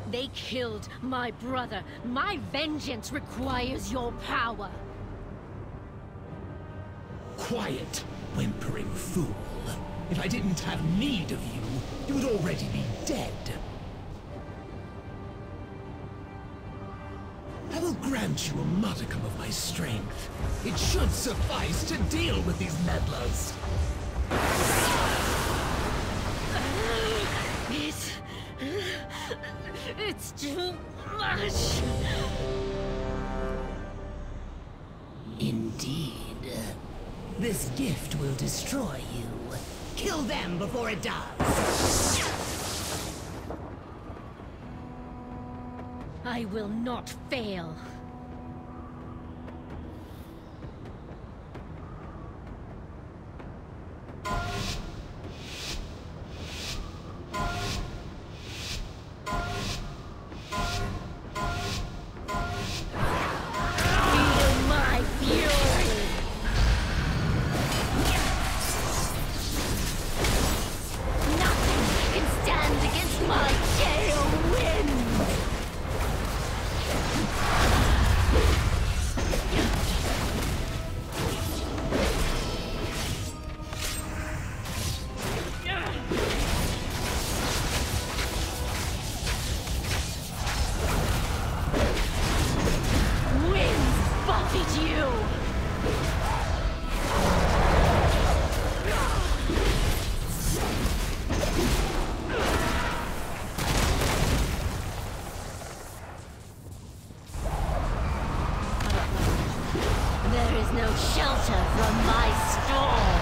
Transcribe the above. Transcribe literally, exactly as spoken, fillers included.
They killed my brother. My vengeance requires your power. Quiet, whimpering fool. If I didn't have need of you, you would already be dead. I will grant you a modicum of my strength. It should suffice to deal with these meddlers. It's... It's too much. Indeed. This gift will destroy you. Kill them before it does. I will not fail. There is no shelter from my storm.